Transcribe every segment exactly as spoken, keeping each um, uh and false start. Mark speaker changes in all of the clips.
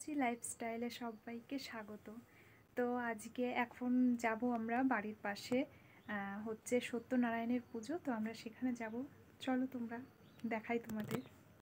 Speaker 1: রুচি লাইফস্টাইলে সবাইকে স্বাগত। তো আজকে এখন যাব আমরা বাড়ির পাশে হচ্ছে সত্যনারায়ণের পুজো, তো আমরা সেখানে যাব। চলো তোমরা দেখাই তোমাদের।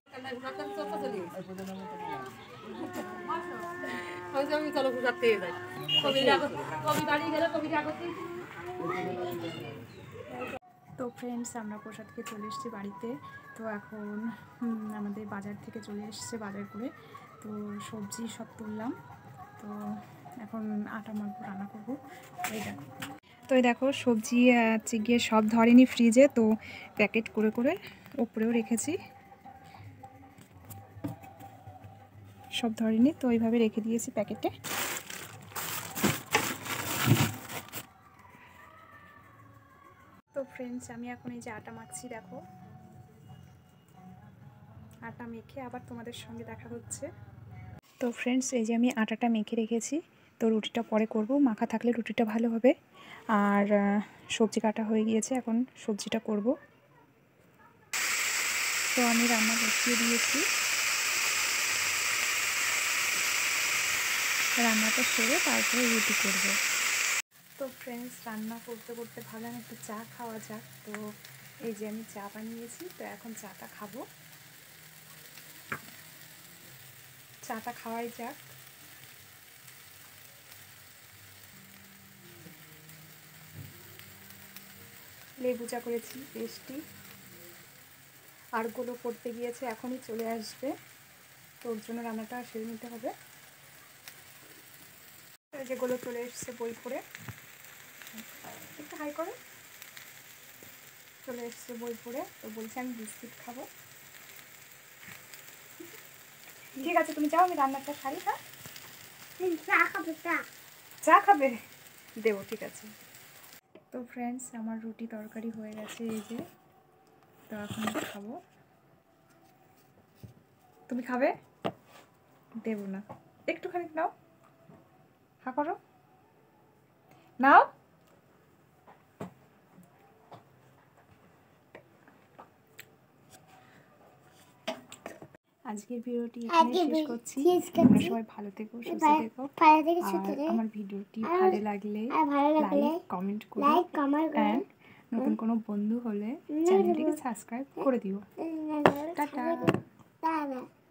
Speaker 1: তো ফ্রেন্ডস, আমরা প্রসাদ থেকে চলে এসেছি বাড়িতে। তো এখন আমাদের বাজার থেকে চলে এসেছে বাজার করে, তো সবজি সব তুললাম। তো এখন আটা মাখবো, রান্না করবো। এই দেখো, তো এই দেখো সবজি গিয়ে সব ধরেনি ফ্রিজে, তো প্যাকেট করে করে ওপরেও রেখেছি, সব ধরেনি তো এইভাবে রেখে দিয়েছি প্যাকেটে। তো ফ্রেন্ডস, আমি এখন এই যে আটা মাখছি, দেখো আটা মেখে আবার তোমাদের সঙ্গে দেখা হচ্ছে। তো ফ্রেন্ডস, এই যে আমি আটাটা মেখে রেখেছি, তো রুটিটা পরে করব, মাখা থাকলে রুটিটা ভালো হবে। আর সবজি কাটা হয়ে গিয়েছে, এখন সবজিটা করব। তো আমি রান্না বসিয়ে দিয়েছি, রান্নাটা সেরে তারপরে রুটি করব। তো ফ্রেন্ডস, রান্না করতে করতে ভাবলাম একটু চা খাওয়া যাক। তো এই যে আমি চা বানিয়েছি, তো এখন চাটা খাবো, চাটা খাওয়াই যাক। লেবু চা করেছি টেস্টি। আর গুলো পড়তে গিয়েছে, এখনই চলে আসবে, তো ওর জন্য রান্নাটা সেরে নিতে হবে। যেগুলো চলে এসছে বই পড়ে, একটু হাই করে চলে এসছে বই পড়ে, তো বলছি আমি বিস্কিট খাবো। ঠিক আছে, তুমি যাও, আমি রান্নাটা সারি। হ্যাঁ, চা খাবে? চা চা খাবে, দেবো, ঠিক আছে। তো ফ্রেন্ডস, আমার রুটি তরকারি হয়ে গেছে, এই যে, তো এখন খাবো। তুমি খাবে? দেবো না, একটুখানি নাও, হা করো, নাও। আজকের ভিডিওটি এখানে শেষ করছি। তোমরা সবাই ভালো থেকো, সুস্থ থেকো। আর আমার ভিডিওটি ভালো লাগলে লাইক কমেন্ট করো, এন্ড নতুন কোনো বন্ধু হলে চ্যানেলটিকে সাবস্ক্রাইব করে দিও। টাটা।